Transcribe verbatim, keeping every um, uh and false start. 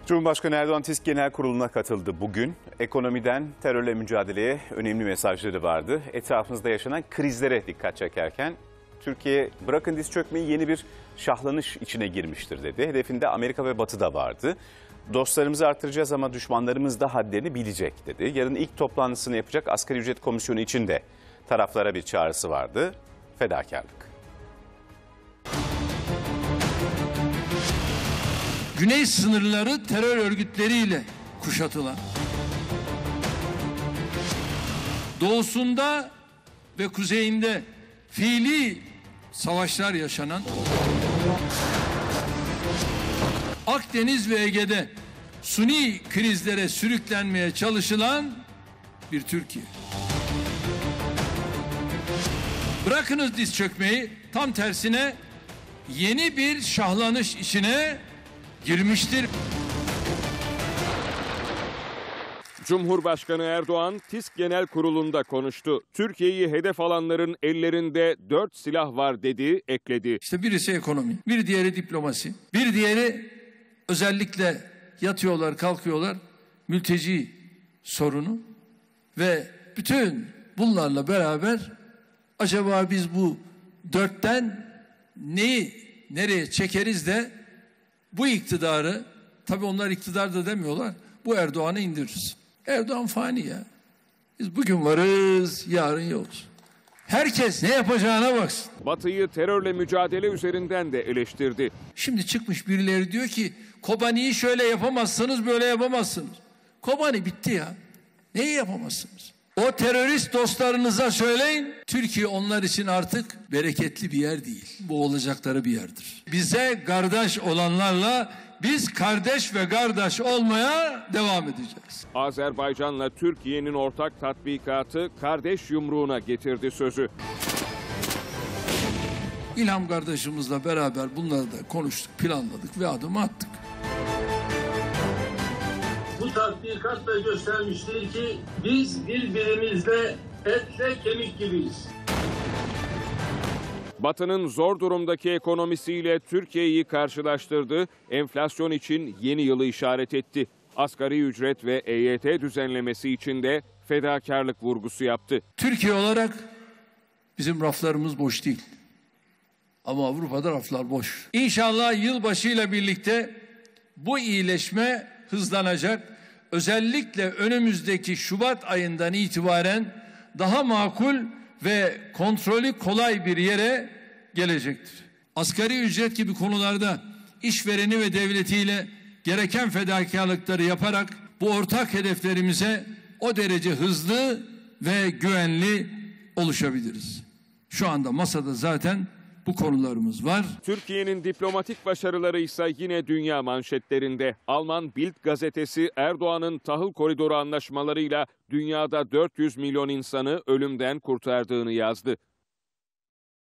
Cumhurbaşkanı Erdoğan TİSK Genel Kurulu'na katıldı bugün. Ekonomiden terörle mücadeleye önemli mesajları vardı. Etrafımızda yaşanan krizlere dikkat çekerken Türkiye bırakın diz çökmeyi yeni bir şahlanış içine girmiştir dedi. Hedefinde Amerika ve Batı da vardı. Dostlarımızı artıracağız ama düşmanlarımız da hadlerini bilecek dedi. Yarın ilk toplantısını yapacak Asgari Ücret Komisyonu için de taraflara bir çağrısı vardı. Fedakarlık. Güney sınırları terör örgütleriyle kuşatılan, doğusunda ve kuzeyinde fiili savaşlar yaşanan, Akdeniz ve Ege'de suni krizlere sürüklenmeye çalışılan bir Türkiye. Bırakınız diz çökmeyi, tam tersine yeni bir şahlanış işine girmiştir. Cumhurbaşkanı Erdoğan TİSK Genel Kurulu'nda konuştu. Türkiye'yi hedef alanların ellerinde dört silah var dedi, ekledi. İşte birisi ekonomi, bir diğeri diplomasi, bir diğeri özellikle yatıyorlar, kalkıyorlar mülteci sorunu ve bütün bunlarla beraber acaba biz bu dörtten neyi nereye çekeriz de bu iktidarı, tabii onlar iktidar da demiyorlar, bu Erdoğan'ı indiririz. Erdoğan fani ya. Biz bugün varız, yarın yokuz. Herkes ne yapacağına baksın. Batı'yı terörle mücadele üzerinden de eleştirdi. Şimdi çıkmış birileri diyor ki Kobani'yi şöyle yapamazsınız, böyle yapamazsınız. Kobani bitti ya. Neyi yapamazsınız? O terörist dostlarınıza söyleyin, Türkiye onlar için artık bereketli bir yer değil. Bu olacakları bir yerdir. Bize kardeş olanlarla biz kardeş ve kardeş olmaya devam edeceğiz. Azerbaycan'la Türkiye'nin ortak tatbikatı kardeş yumruğuna getirdi sözü. İlham kardeşimizle beraber bunları da konuştuk, planladık ve adım attık. Bu tatbikatla göstermiştir ki biz birbirimizle etle kemik gibiyiz. Batı'nın zor durumdaki ekonomisiyle Türkiye'yi karşılaştırdı, enflasyon için yeni yılı işaret etti. Asgari ücret ve E Y T düzenlemesi için de fedakarlık vurgusu yaptı. Türkiye olarak bizim raflarımız boş değil. Ama Avrupa'da raflar boş. İnşallah yılbaşıyla birlikte bu iyileşme hızlanacak. Özellikle önümüzdeki Şubat ayından itibaren daha makul ve kontrolü kolay bir yere gelecektir. Asgari ücret gibi konularda işvereni ve devletiyle gereken fedakarlıkları yaparak bu ortak hedeflerimize o derece hızlı ve güvenli ulaşabiliriz. Şu anda masada zaten bu konularımız var. Türkiye'nin diplomatik başarıları ise yine dünya manşetlerinde. Alman Bild gazetesi Erdoğan'ın tahıl koridoru anlaşmalarıyla dünyada dört yüz milyon insanı ölümden kurtardığını yazdı.